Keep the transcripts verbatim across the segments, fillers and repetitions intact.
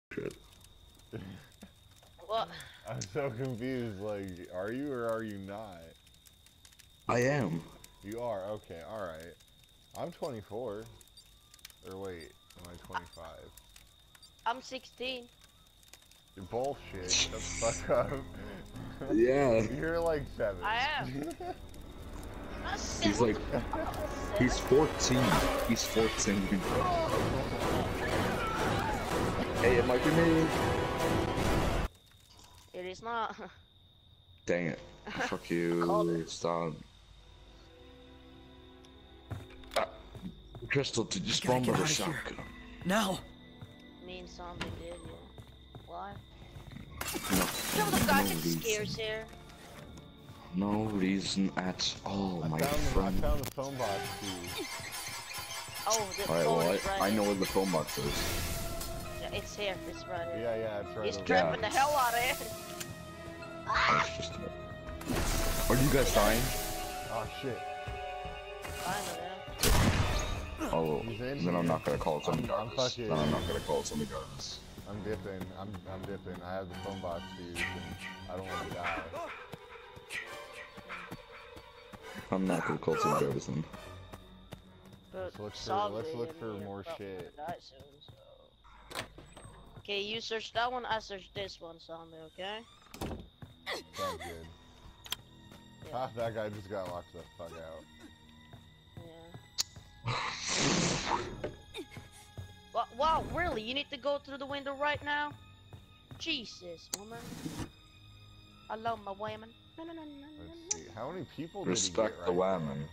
Shit. What? I'm so confused. Like, are you or are you not? I am. You are? Okay, alright. I'm twenty-four. Or wait, am I twenty-five? I'm sixteen. You're bullshit. Shut the fuck up. Yeah. You're like seven. I am. Not seven. He's like, he's fourteen. He's fourteen. Hey, it might be me. It is not. Dang it. Fuck Called you. it. Stop. Ah, Crystal, did you spawn Gotta by get the out of here. shotgun? Now! Me and something did, yeah. Why? No. Kill the guy no that reason. scares here. No reason at all, I my found, the, I friend. found the phone box too. Oh, the Alright, phone well, is right I, I here. know where the phone box is. Yeah, it's here. It's right here. Yeah, yeah, it's right He's over trapping Yeah. the hell out of it. It's just... Are you guys dying? Oh shit. Finally, yeah. Oh, He's in then I'm here. not gonna call it I'm- something I'm regardless. fucking- Then I'm not gonna call it something regardless. I'm dipping. I'm I'm dipping. I have the phone box fused and I don't want to die. I'm not gonna call it something regardless then. But Let's look for- Zombie let's look and for me are more probably shit. gonna die soon, so. Okay, you search that one, I search this one, Zombie, okay? Sounds good. Yeah. Ah, that guy just got locked the fuck out. Yeah. Wow, wow, really? You need to go through the window right now? Jesus, woman. I love my women. No, no, no, no, no, Let's see. How many people Respect did the he get right women.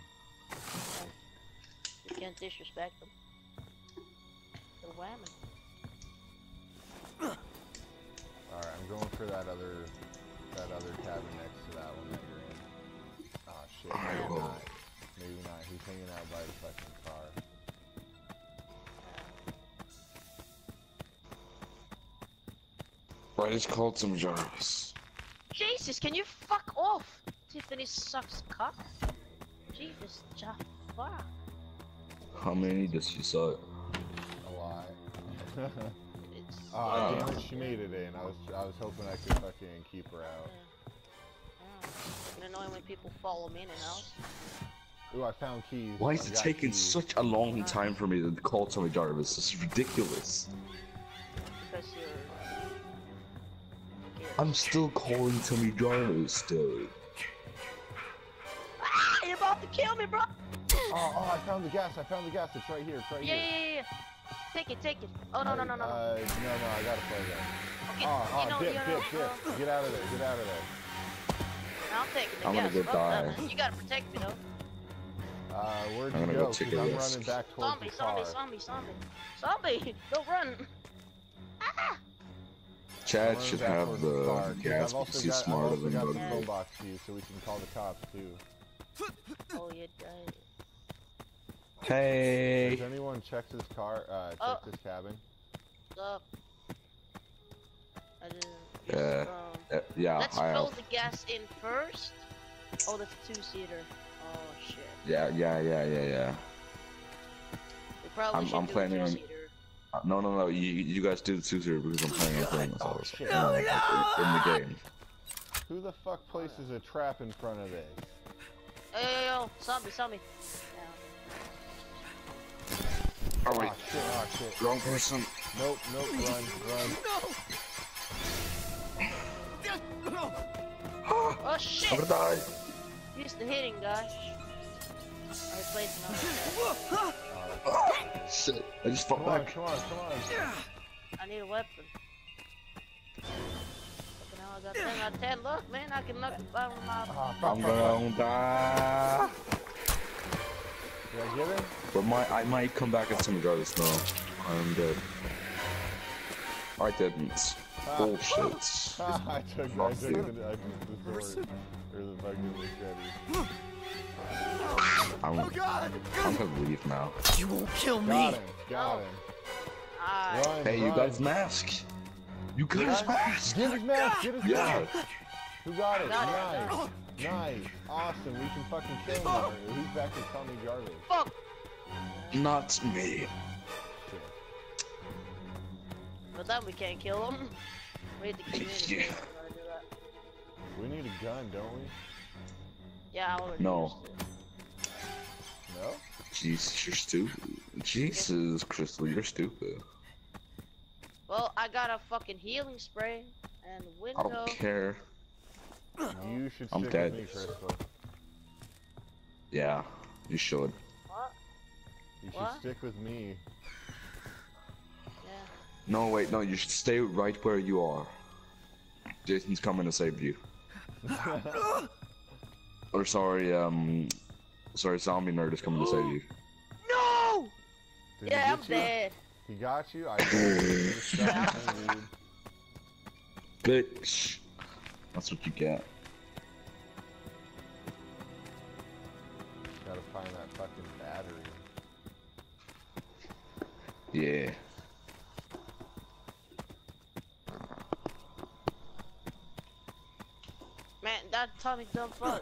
You can't disrespect them. The women. Alright, I'm going for that other that other cabin next to that one that you're in. Ah shit. Alright, Maybe well. not. Maybe not. He's hanging out by the fucking car. Right, it's called some Jarvis. Jesus, can you fuck off? Tiffany sucks cock. Jesus, ja fuck. How many does she suck? A lot. It's Ah, Uh. damn it, she made it in. I was I was hoping I could fucking keep her out. yeah. Annoying when people follow me in and out. Ooh, I found keys. Why is I it got taking keys. such a long time for me to call somebody Jarvis? This is ridiculous. Because you're. I'm still calling Tommy Jarvis, dude. Ah, you're about to kill me, bro! Oh, oh, I found the gas. I found the gas. It's right here. It's right Yeah, here. yeah, yeah, yeah. Take it, take it. Oh, no, no, no, no, no. Uh, no, no, I gotta play that. Okay, Oh, oh, you know, dip, you know, dip, dip. uh, Get out of there. Get out of there. I'm taking the I'm gonna gas. go Fuck that, die. man. You gotta protect me, though. Uh, where'd I'm you gonna go? go take 'Cause a I'm risk. running back towards Zombie, the car. zombie, zombie, zombie. Zombie, don't run. Ah! Chad I'm should running back have towards the car, 'cause gas I've also because he's got, I've smarter also than got the Buggy. phone box to you, so we can call the cops too. Oh, you died. Hey. Has anyone checked his car? Uh, checked Oh. his cabin? What's up? I didn't. Yeah. Um, Uh, yeah, let's I fill have. the gas in first. Oh, that's a two-seater. Oh shit. Yeah, yeah, yeah, yeah, yeah. We probably I'm- should I'm do planning a on- two-seater. Uh, no, no, no. You, you guys do the two-seater because I'm playing on playing this Oh, also. shit. You know, like, in the game. Who the fuck places a trap in front of this? Yo, yo, yo, zombie, zombie. Oh Oh wait, shit, oh shit. wrong person. Nope, nope, run, run. Oh I'm shit! gonna die. He's the hitting guy. I replaced another Shit, I just fought Come on, back. come on, come on. I need a weapon. Fucking hell, I got ten out of ten. Look, man, I can knock the bottom of my. Ah, fuck, I'm fuck, fuck. gonna die. Did I get him? But my, I might come back at some regardless. No, I'm dead. I didn't. Bullshit. Ah, I took, I Fuck took you. the, I took the sword. Or the fucking machete. I'm, Oh god! I'm gonna leave now. You won't kill me! Got him, got him. Ah, Run, Hey, you run. guys mask. You guys mask. Get his mask, get his Yeah. mask. Who got it? Got it, Nice. Nice. Awesome. We can fucking kill him now. He's back to Tommy Jarvis. fuck! Not me. Shit. But then we can't kill him. We need to communicate. Yeah. in order to do that. We need a gun, don't we? Yeah, I already No. used it. No? Jesus, you're stupid. Jesus, Crystal, you're stupid. Well, I got a fucking healing spray and I window. don't care. You should I'm stick dead. with me, Crystal. Yeah, you should. What? You should What? stick with me. Yeah. No, wait, no, you should stay right where you are. Jason's coming to save you. Or sorry, um, sorry, zombie nerd is coming to save you. No! Did Yeah, he I'm get you? dead. He got you? I just Bitch. That's what you get. Gotta find that fucking battery. Yeah. Man, that Tommy dumb fuck.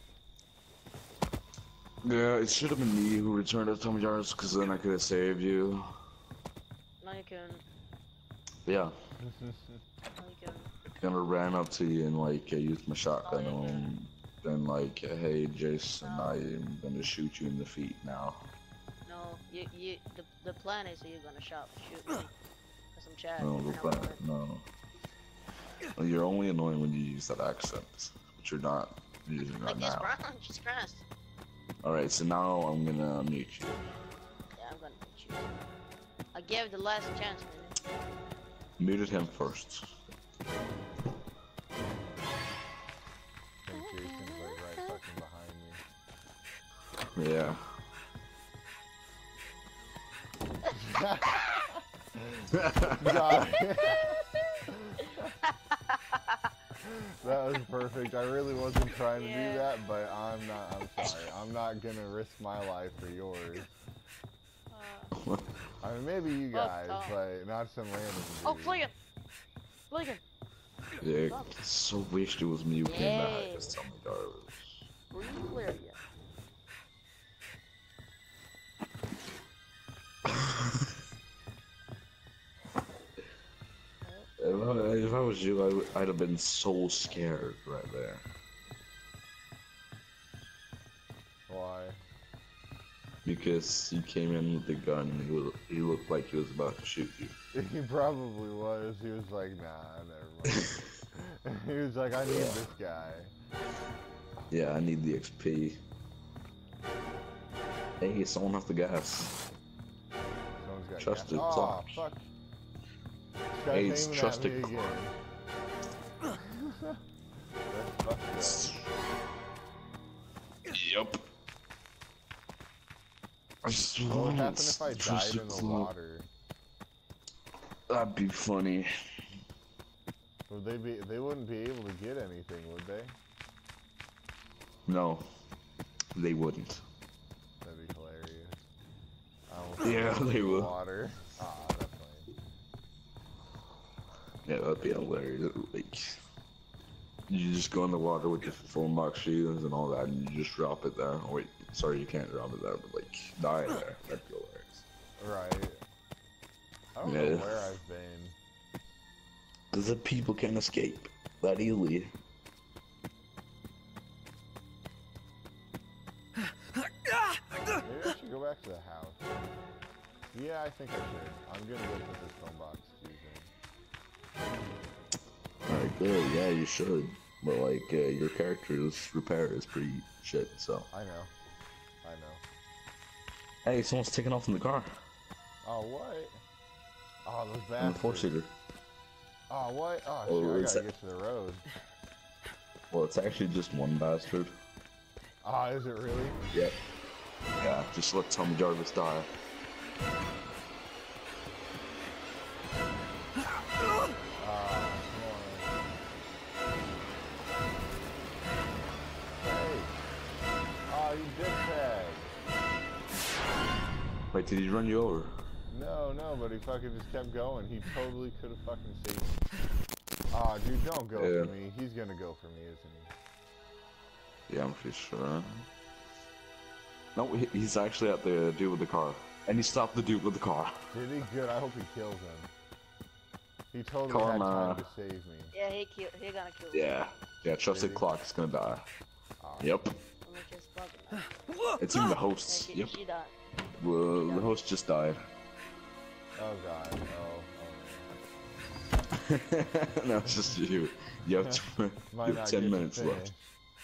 Yeah, it should have been me who returned the Tommy jars, because then I could have saved you. No, you can. Yeah. No, you can. Kind of ran up to you and like uh, used my shotgun Oh, yeah. and then like, hey Jason, No. I'm gonna shoot you in the feet now. No, you, you, the, the plan is you're gonna shot, shoot me. Cause I'm Chad. No, and the I'm plan, alert. no. Well, you're only annoying when you use that accent, but you're not using it Like right this, now. bro. Jesus Christ. Alright, so now I'm gonna mute you. Yeah, I'm gonna hit you. I gave it the last chance, man. Muted him first. I think Jason's like right fucking behind me. Yeah. God. That was perfect. I really wasn't trying to Yeah. do that, but I'm not. I'm sorry. I'm not gonna risk my life for yours. Uh, I mean, maybe you Fuck guys, Tom. but not some random oh, dude. Fligan! Fligan! Yeah, so wished it was me who came back Yay. as Tommy Jarvis. Were you clear yet? If I, if I was you, I would, I'd have been so scared right there. Why? Because he came in with the gun and he, was, he looked like he was about to shoot you. He probably was. He was like, nah, never mind. He was like, I need this guy. Yeah, I need the X P. Hey, someone have the gas. Someone's got Trusted gas. clutch. Oh, fuck. This Hey, guy's it's aiming at trusted me clutch. again. That's fucked up. Yep. I just What would want happen if I died trusted in the clutch. water? That'd be funny. Would they be? They wouldn't be able to get anything, would they? No, they wouldn't. That'd be hilarious. I almost Yeah, fell they in the would. Water. Ah, that's lame. Yeah, that'd be hilarious. Like, you just go in the water with your full mark shields and all that, and you just drop it there. Oh, wait, sorry, you can't drop it there, but like, die there. That'd be hilarious. Right. I don't Yeah. know where I've been. Because the people can't escape that easily. Maybe I should go back to the house. Yeah, I think I should. I'm gonna go put this phone box using. Alright, good. Yeah, you should. But like, uh, your character's repair is pretty shit. So. I know. I know. Hey, someone's taking off in the car. Oh, what? Oh, those In the bastards. four seater. Oh, what? Oh, Oh, shit, I it's gotta a- get to the road. Well, it's actually just one bastard. Oh, is it really? Yep. Yeah, just let Tommy Jarvis die. Ah, come on. Hey! Oh, you dickbag! Wait, did he run you over? No, no, but he fucking just kept going. He totally could have fucking saved me. Aw, dude, don't go Yeah. for me. He's gonna go for me, isn't he? Yeah, I'm pretty sure. No, he- he's actually at the dude with the car. And he stopped the dude with the car. Did he? Good. I hope he kills him. He totally Call had him, time uh, to save me. Yeah, he kill. He gonna kill. Yeah. Yeah, trusted Really? clock is gonna die. Oh. Yep. Let me just bug him now. It's in the Yeah, hosts. she, Yep. she died. Well, the host just died. Oh god. Oh. oh No, it's just you. You have, tw- you Might have not ten get to minutes finish. left.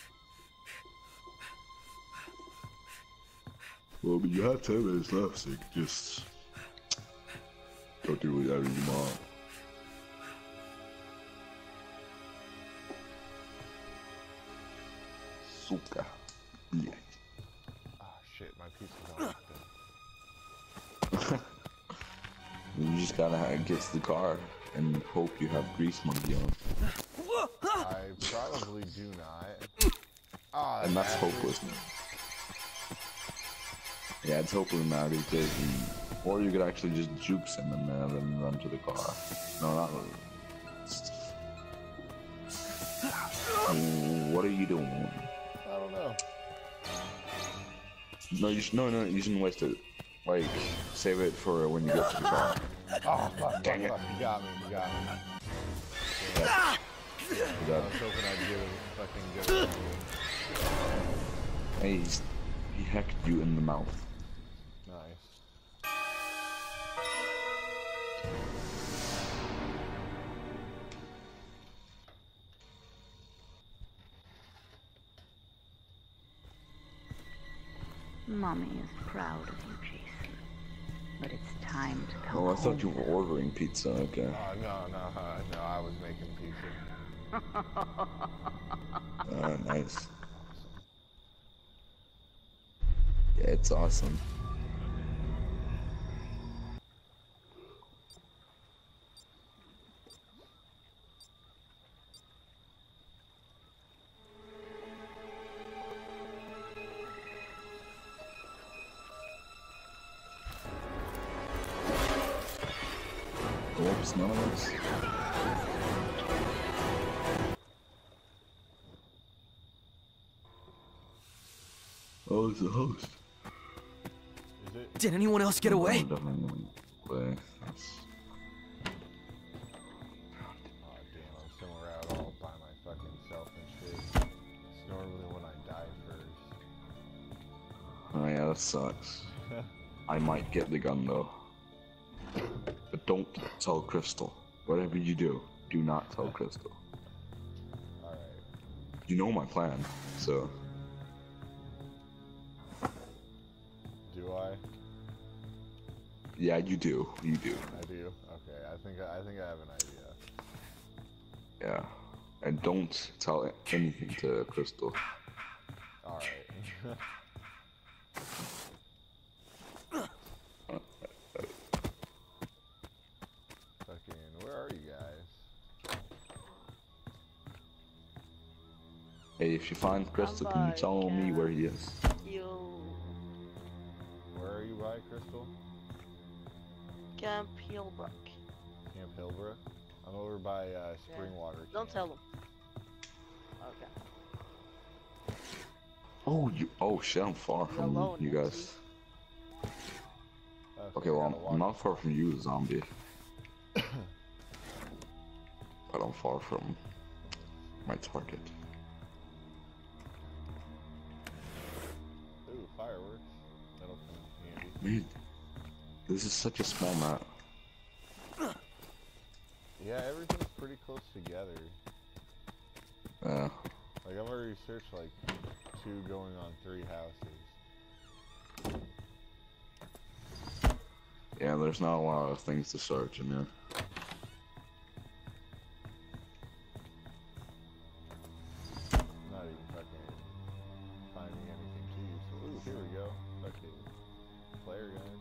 Well, but you have ten minutes left, so you can just go do whatever you want. Suka. Yeah. Oh shit, my pizza's almost done. You just gotta ha- get to the car and hope you have grease monkey on. I probably do not. Ah, And that's bastard. hopeless. Yeah, it's hopeless now these days. and- Or you could actually just juke him and uh, then run to the car. No, not really. What are you doing? I don't know. No, you should, no, no, you shouldn't waste it. Like, save it for when you get to the car. Oh fuck, Dang fuck, it. fuck, you got me, you got me. You I got was hoping I'd get a fucking good one. Hey, he's, he hecked you in the mouth. Nice. Mommy is proud of you, Jason. But it's time to come Oh, I thought home. you were ordering pizza, okay. Oh no, no, uh, no, I was making pizza. Ah, nice. Yeah, it's awesome. Oops, none of us. Oh, it's the host. Is it? Did anyone else get away? No, definitely away. That's... Oh damn, I'm somewhere out all by my fucking self and shit. It's normally when I die first. Oh yeah, that sucks. I might get the gun though. But don't tell Crystal. Whatever you do, do not tell Crystal. Alright. You know my plan, so... Do I? Yeah, you do. You do. I do. Okay, I think I think I have an idea. Yeah. And don't tell anything to Crystal. Alright. Fucking, where are you guys? Hey, if you find Crystal, can you by tell me Cat. where he is? You Where are you by, Crystal? Camp Hillbrook. Camp Hillbrook? I'm over by uh, Springwater. Don't Camp. tell him. Okay. Oh, you. Oh shit, I'm far You're from alone, you Nancy. guys. Uh, Okay, I well, gotta I'm, walk- I'm not far from you, zombie. But I'm far from my target. Ooh, fireworks. That'll come in handy. Man, this is such a small map. Yeah, everything's pretty close together. Uh, Like, I've already searched like two going on three houses. yeah, there's not a lot of things to search in there. Not even fucking finding anything too useful. Ooh, here we go. Fucking flare gun.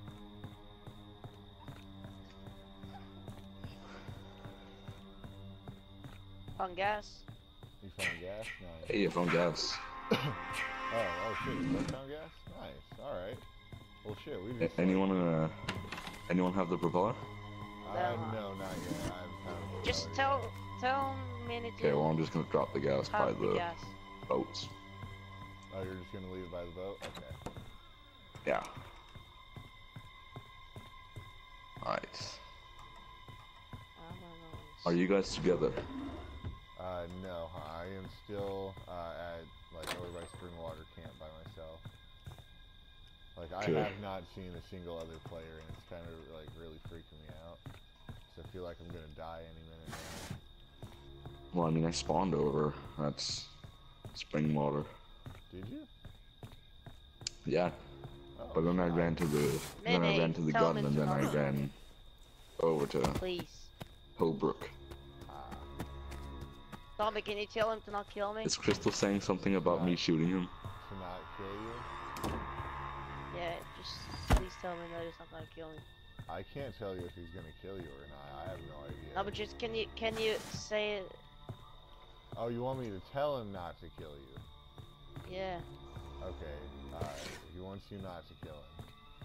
On gas. You found gas? Nice. Hey, I found gas. Oh, oh shit, you both found gas? Nice, alright. Well shit, we A- just... anyone, uh, anyone have the propeller? Uh, no, not yet. I haven't found a Just propeller tell tell Minnie to Okay, well, I'm just gonna drop the gas by have the the gas. boats. yet. Oh, you're just gonna leave it by the boat? Okay. Yeah. Alright. Uh, Are you guys together? Uh, no, I am still uh, at like over by Springwater Camp by myself. Like I Okay. have not seen a single other player, and it's kind of like really freaking me out. So I feel like I'm gonna die any minute now. Well, I mean, I spawned over. That's Springwater. Did you? Yeah, Oh, but then I shit. ran to the then I Maybe. ran to the Tell gun, me and to then I not- ran over to Please. Hillbrook. Ah, Tommy, can you tell him to not kill me? Is Crystal saying something about me shooting him? to not kill you? Yeah, just please tell me that he's not gonna kill me. I can't tell you if he's gonna kill you or not. I have no idea. No, but just can you can you say it? Oh, you want me to tell him not to kill you? Yeah. Okay. Alright. He wants you not to kill him.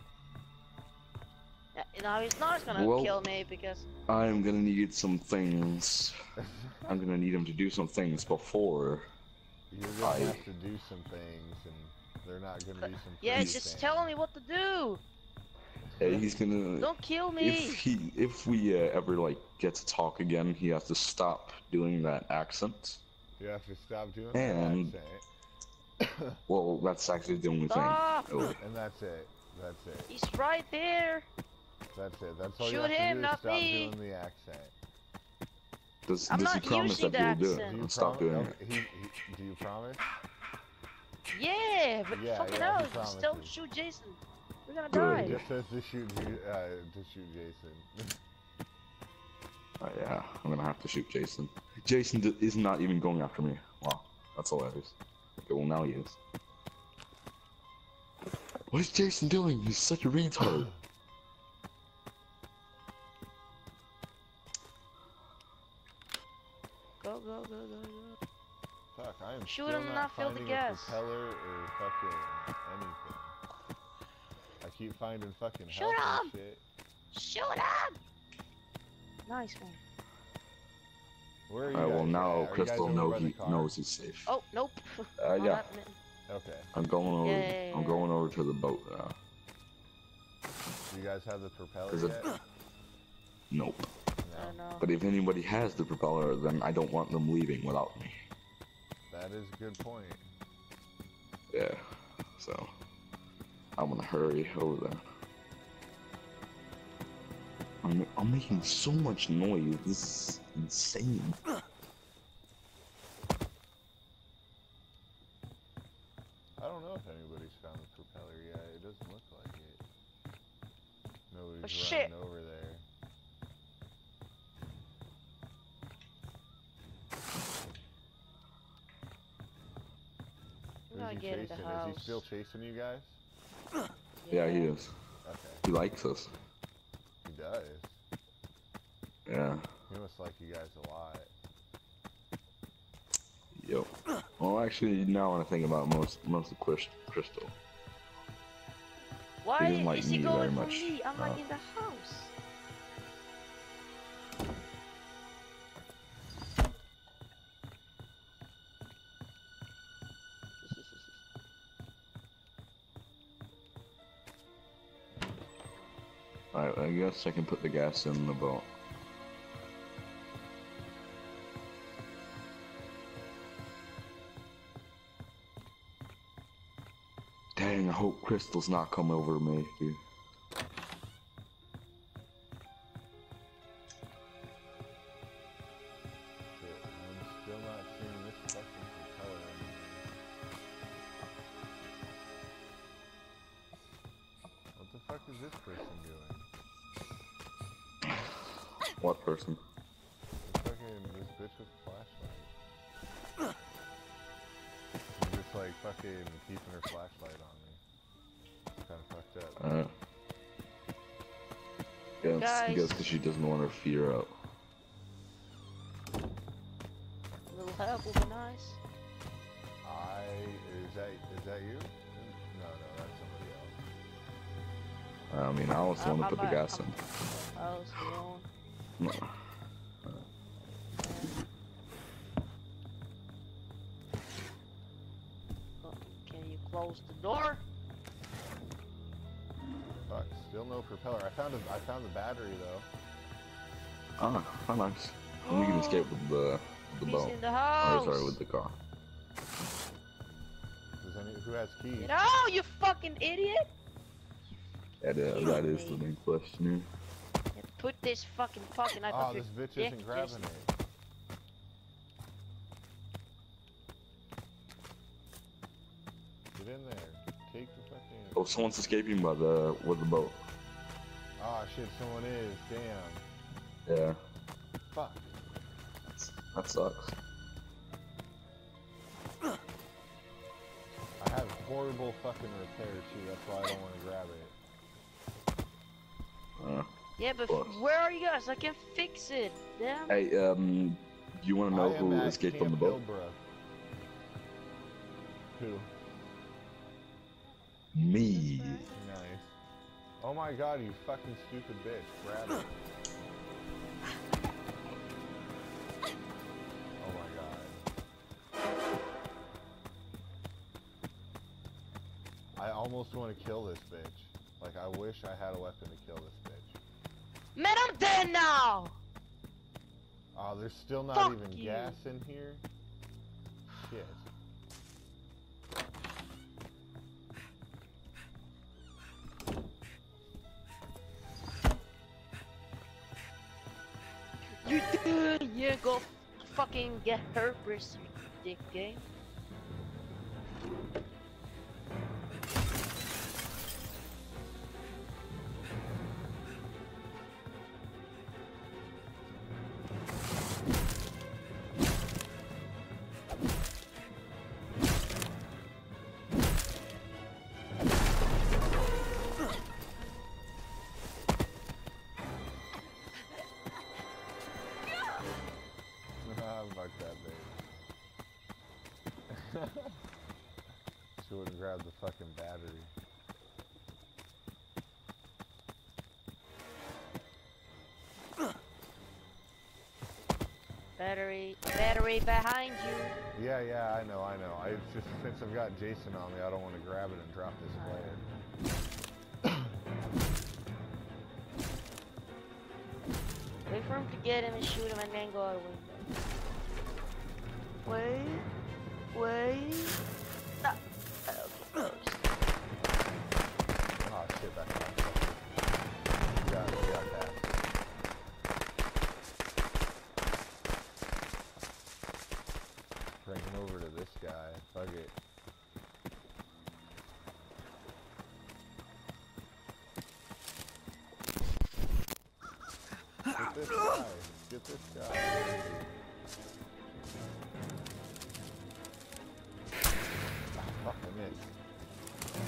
Yeah, no, he's not gonna Well- kill me because I'm gonna need some things. I'm gonna need him to do some things before. You're gonna I- have to do some things, and they're not gonna do some yeah, things. just tell me what to do. Uh, he's gonna. Don't kill me. If he, if we uh, ever like get to talk again, he has to stop doing that accent. You have to stop doing And- that accent. Well, that's actually the only Stop. thing. Oh, And that's it. That's it. He's right there. That's it. That's all Shoot you have to him, do is not stop me. doing the accent. does I'm does he not promise using that he'll the do accent. it Do you and stop promise? doing Okay, it? he, he, do you promise? Yeah, but Yeah, fucking yeah, he hell, just don't promises. shoot Jason. We're gonna Good. It die. just says to shoot, Ju- uh, to shoot Jason. Uh, yeah, I'm gonna have to shoot Jason. Jason d is not even going after me. Wow, that's hilarious. Okay, well now he is. What is Jason doing? He's such a retard. Go, go, go, go, go. Fuck, I am Shoot still him and not not fill the finding gas. a propeller or fucking anything. I keep finding fucking Shoot health and him! shit. Shoot him! Nice one. Where are you Alright, well guys now at? Are you guys Crystal over know by the he car? knows he's safe. Oh, nope. Uh, Not yeah, happening. Okay. I'm going over. Yeah, yeah, yeah, I'm yeah. going over to the boat now. Do you guys have the propeller Is it- yet? Nope. I don't No. know. But if anybody has the propeller, then I don't want them leaving without me. That is a good point. Yeah. So I'm gonna hurry over there. I'm I'm making so much noise. This is insane. I don't know if anybody's found the propeller yet. It doesn't look like it. Nobody's Oh, running shit. over there. I'm gonna Who's he get in the chasing? house. Is he still chasing you guys? Yeah, he is. Okay, He likes us. he does. Yeah. He must like you guys a lot. Yo. Well, actually, now when I think about it, most most of Crys- Crystal. Why He didn't like is he me going very for much. me? I'm like Uh. in the house. Alright, I guess I can put the gas in the boat. Dang, I hope Crystal's not coming over to me, dude. Shit, I'm still not seeing this fucking propeller anymore. What the fuck is this person doing? What person? This fucking, this bitch with a flashlight. She's just like fucking keeping her flashlight on me. It's kinda fucked up. Uh, yeah, it's Guys. because 'cause she doesn't want her fear out. A little help would be nice. I, is that, is that you? No, no, that's somebody else. I mean, I was the one to I'm- put the I'm- gas in. I'm- I was alone. No. Oh, can you close the door? Fuck, still no propeller. I found a, I found the battery though. Ah, how nice. And we can escape with the, with the He's boat. in the Or house. sorry, with the car. Does any, who has keys? Get out, you fucking idiot! That, uh, Kidding that is me. the main question. Yeah, put this fucking fucking knife Oh, up your this bitch dick, isn't grabbing Jason. it. Get in there. Take the fucking. Oh, someone's escaping by the with the boat. Oh shit, someone is. Damn. Yeah, Fuck. that sucks. I have horrible fucking repair too. That's why I don't want to grab it. Uh, Yeah, but course. where are you guys? I can fix it. Damn. hey, um, you want to know I am who at escaped Camp on the boat? Hillbrook. Who? Me. Nice. Oh my god, you fucking stupid bitch. Grab it. Oh my god. I almost want to kill this bitch. Like, I wish I had a weapon to kill this bitch. Man, I'm dead now! Oh, there's still not Fuck even you. gas in here? Shit. You do, you go fucking get herpes, you dick game. Ah, fuck that baby. She wouldn't grab the fucking battery. Battery, battery behind you. Yeah, yeah, I know, I know. I it's just since I've got Jason on me, I don't want to grab it and drop this player. Wait for him to get him and shoot him and then go out the window. Wait, wait. Ah, okay, close. Oh shit, that's not fucking. You got it, you got that. Bring him over to this guy. Fuck it. Get this guy. Get this guy. Ah, fuck, I missed.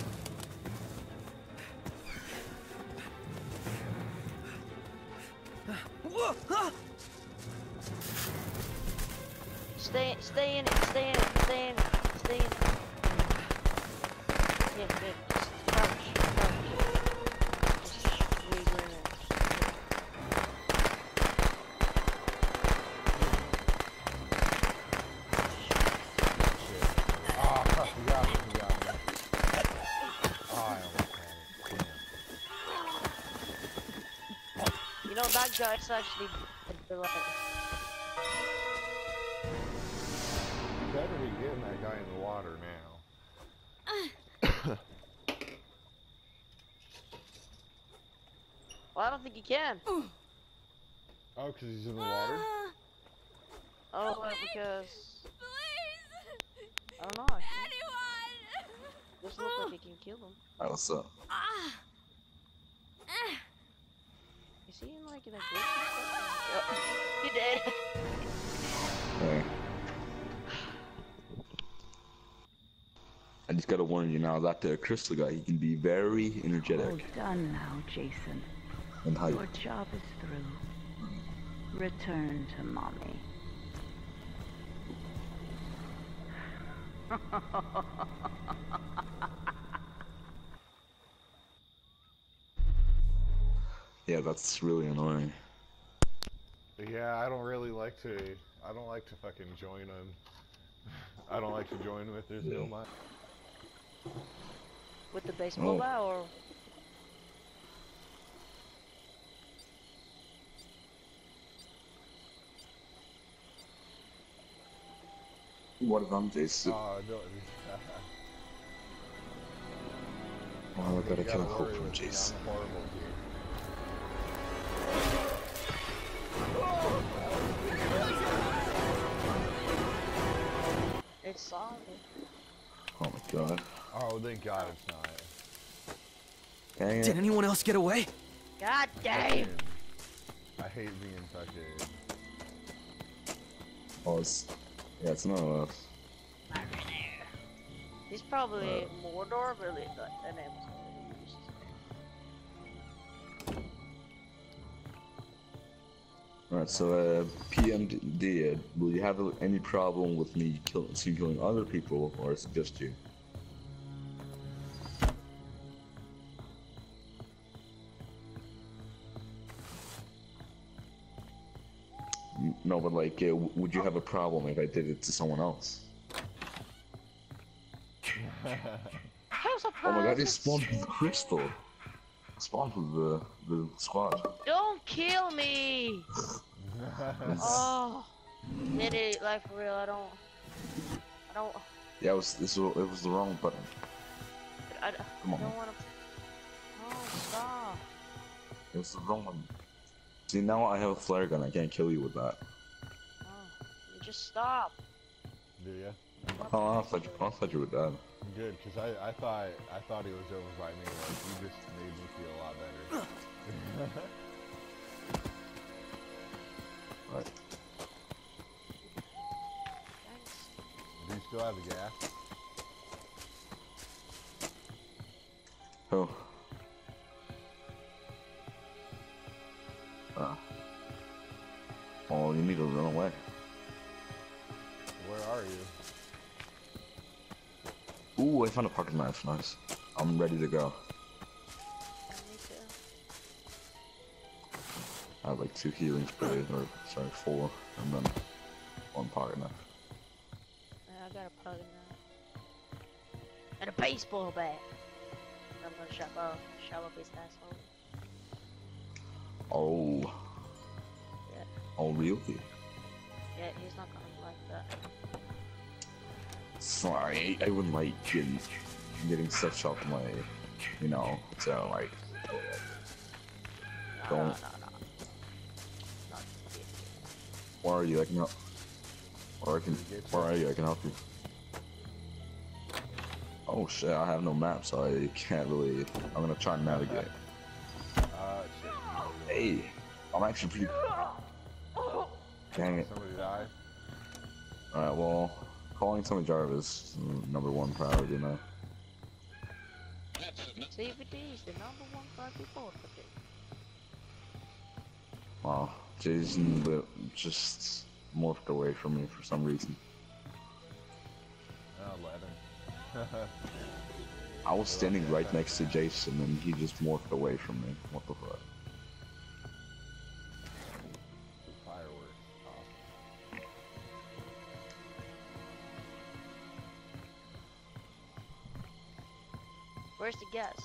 Stay, stay in it, stay in it, stay in it, stay in it. Yeah, good. Just crouch, crouch. Just wiggle in it. Oh, fuck, you got me, you got me. Oh, I almost had it. Damn. You know, that guy's actually the like, Better be getting that guy in the water now. well, I don't think you can. Oh, because he's in the water? Oh, well, because Please! I don't know. Actually. Anyone! Doesn't look like you can kill him. Alright, what's up? Ah! Eh. Is he in like in a glitch? Oh, he dead. Hey. I just gotta warn you now, that uh, crystal guy, he can be very All energetic done now, Jason. and hype. Your job is through. Return to mommy. Yeah, that's really annoying. Yeah, I don't really like to. I don't like to fucking join him. I don't like to join with. There's no mind. With the baseball Oh. bat or? What if I'm Jason? Oh, no. Oh, I gotta You kill a gotta hope worry from with me, Jason. I'm horrible, It's solid. Oh my god. dude. Oh, thank God it's not. Dang it. Did anyone else get away? God damn. Fucking- I hate being fucking. Oh, it's, yeah, it's not us. He's probably Uh. Mordor, really, but that name was already used. Alright, so uh, P M D, uh, will you have any problem with me kill see killing other people, or is it just you? N- No, but like, uh, w- would you have a problem if I did it to someone else? How's a Oh my god, he person- spawned with Crystal! Spawned with the, the squad. Don't kill me! Oh, Nitty, like for real, I don't, I don't, Yeah, it was, this was, it was the wrong button. I, I Come on. don't want to. No, stop. It was the wrong one. See, now I have a flare gun, I can't kill you with that. No, you just stop. Do ya? Oh, I thought you, I thought you were dead. Good, cause I I thought I thought he was over by me. Like you just made me feel a lot better. Right. Thanks. Do you still have the gas? Oh. Ah. Oh, you need to run away. Where are you? Ooh, I found a pocket knife. Nice. I'm ready to go. I need to. I have like two healing sprays, or sorry, four, and then one pocket knife. Yeah, I got a pocket knife. And a baseball bat. I'm gonna shove up, shove up his asshole. Oh. Yeah. Oh, really? Yeah, he's not gonna like that. Sorry, I wouldn't like getting, getting stuff shot in my, you know, so like, No, Don't. no, no, no. Not yet. where are you? I can help. Or I can, where are you? I can help you. Oh shit, I have no map, so I can't really, I'm gonna try and navigate. Uh, shit. Hey, I'm actually pretty, dang it. Somebody died. Alright, well, calling Tommy Jarvis, mm, number one priority now. C V D is the number one priority for today. Wow, Jason li- just morphed away from me for some reason. Oh, let him. I was standing right next to Jason and he just morphed away from me. What the fuck? Fireworks. Awesome. Where's the gas?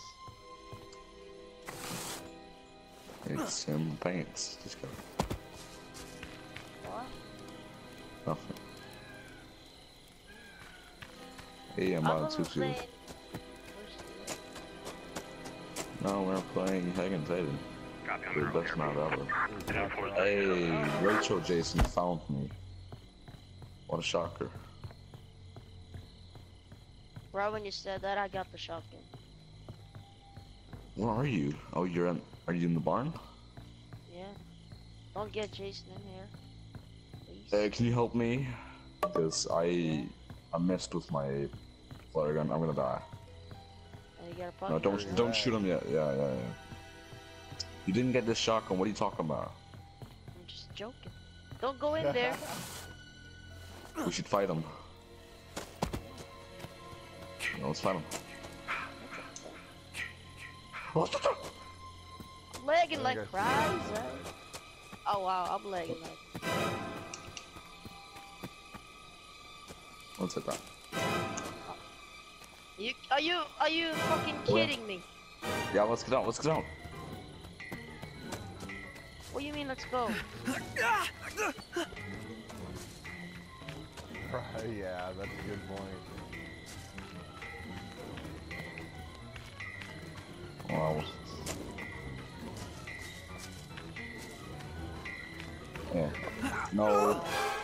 It's in the pants. Just go. What? Nothing. Hey, I'm I'm about gonna to play- too. Where's No, we're not playing Hagen Satan. The best map ever. Ooh, Hey, Rachel Jason found me. What a shocker. the- Right when you said that, I got the shotgun. Where are you? Oh, you're in. Are you in the barn? Yeah. Don't get Jason in here. Please. Hey, can you help me? Because I I messed with my flare gun. I'm gonna die. And you got a No, pocket don't knife? don't shoot him yet. Yeah, yeah, yeah. You didn't get this shotgun. What are you talking about? I'm just joking. Don't go in there. We should fight him. Yeah, let's fight him. What the? I'm lagging like I got crazy. Oh wow, I'm lagging like. Let's hit that. You are you are you fucking kidding me? Yeah, let's get out. Let's get out. What do you mean? Let's go. Right, yeah, that's a good point. Wow. Yeah. No.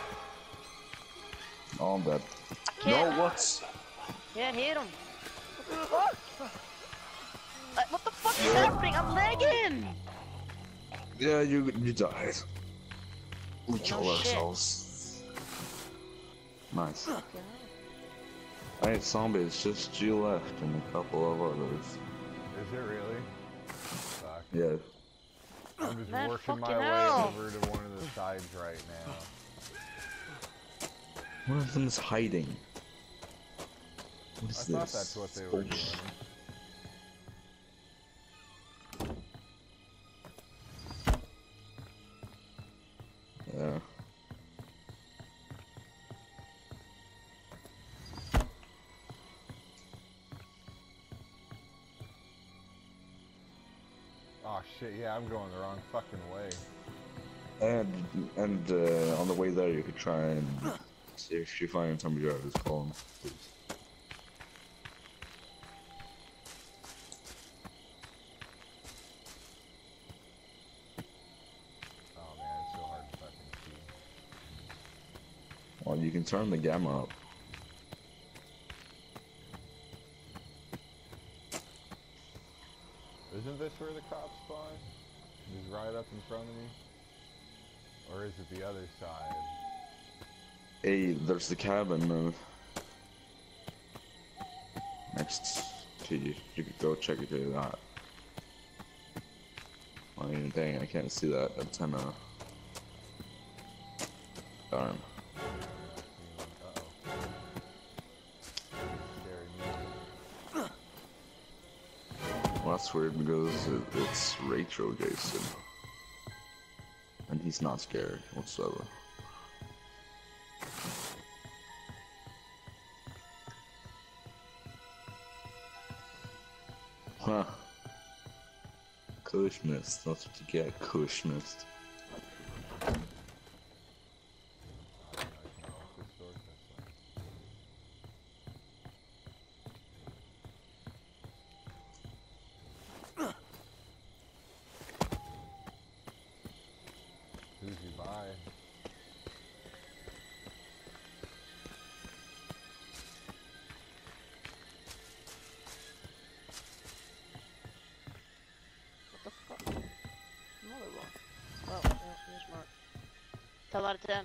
Oh, I'm dead. I No, can't. what? Can't hit him. What the fuck? Like, what the fuck is happening? I'm lagging. Yeah, you you died. We No killed shit. ourselves. Nice. I ain't zombie, it's just you left and a couple of others. Is it really? Fuck. Yeah. I'm just Man, working my fucking way hell. over to one of the sides right now. One of them is hiding. What is I this? thought that's what they were doing. Yeah. Oh shit, yeah, I'm going the wrong fucking way. And and uh, on the way there, you could try and see if you find somebody out, just call them. Please. Oh man, it's so hard to fucking see. Well, you can turn the gamma up. Isn't this where the cops spawn? Just right up in front of me? Or is it the other side? Hey, there's the cabin uh, next to you. You could go check it out. That. I mean, dang, I can't see that antenna. Darn. Uh-oh. Scary music. Well, that's weird because it, it's Rachel Jason. And he's not scared whatsoever. Huh. Kush mist, that's what you get, Kush mist. I don't know if this door's this way. Who's you by? What the fuck? Another one. Oh, yeah, here's Mark. ten out of ten.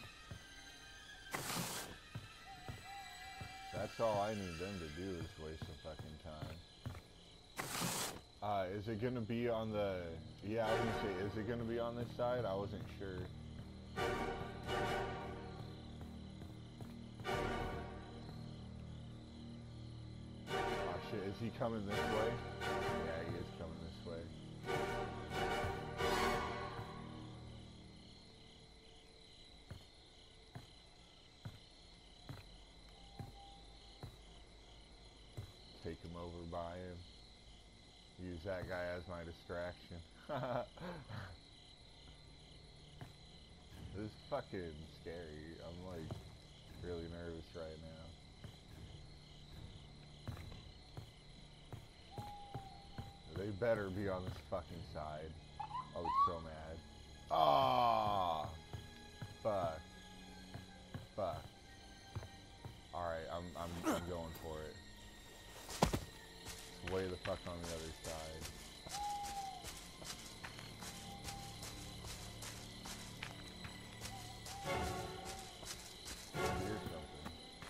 That's all I need them to do is waste some fucking time. Uh, is it gonna be on the... Yeah, I was gonna say, is it gonna be on this side? I wasn't sure. Oh shit, is he coming this way? Yeah, he is coming this way. Take him over by him. Use that guy as my distraction. This is fucking scary. I'm like really nervous right now. They better be on this fucking side. I was so mad. Ah, fuck, fuck. All right, I'm I'm I'm going for it. It's way the fuck on the other side. Here's something.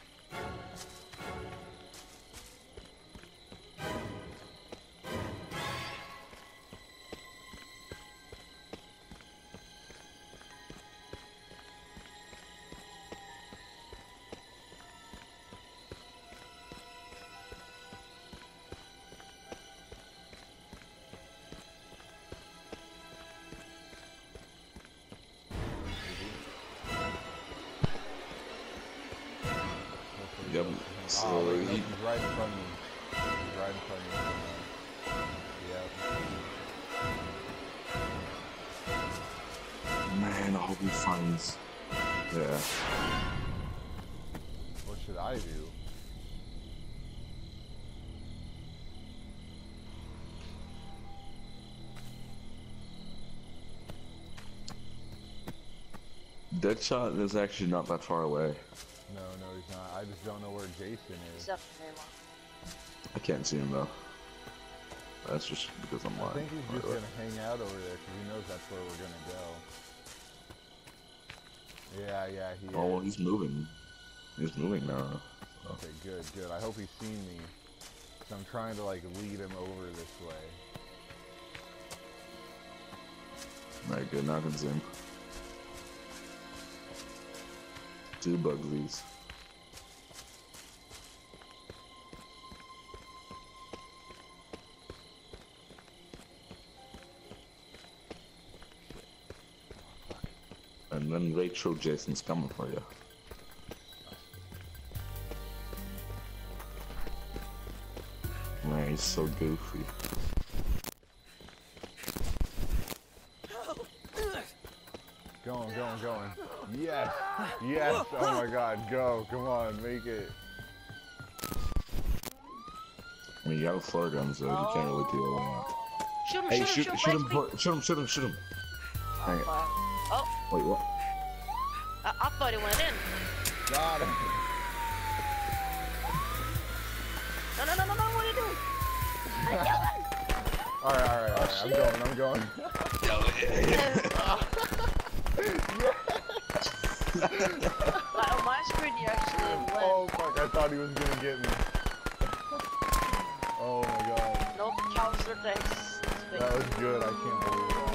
Yep. Oh, So wait, no, he, he's right in front of me. He's right in front of me. Yep. man, I hope he finds. Yeah. should I do? Deadshot is actually not that far away. No, no, he's not. I just don't know where Jason He's is. up there. I can't see him though. That's just because I'm I lying. think he's just Alright. gonna hang out over there because he knows that's where we're gonna go. Yeah, yeah, he Oh, well, is. he's moving. He's moving now. Okay, good, good. I hope he's seen me. So I'm trying to like lead him over this way. Alright, good. Now I can see him. Two bugsies. And then Rachel Jason's coming for you. Man, he's so goofy. Going, going, going. Yes! Yes! Oh my god, go. Come on, make it. I mean, you have flare guns, though. You can't really do a lot. Shoot him, Hey, shoot, shoot, him, shoot shoot, him, him, for- shoot him, shoot him, shoot him. Hang it. Oh, Wait, what? I, I thought it went in. Got him. No, no, no, no, no, what are you doing? Alright, alright, alright. I'm going, I'm going. Like, on my screen, you actually went. Oh fuck, I thought he was gonna get me. Oh my god. No counselor thanks. That was good, I can't believe that.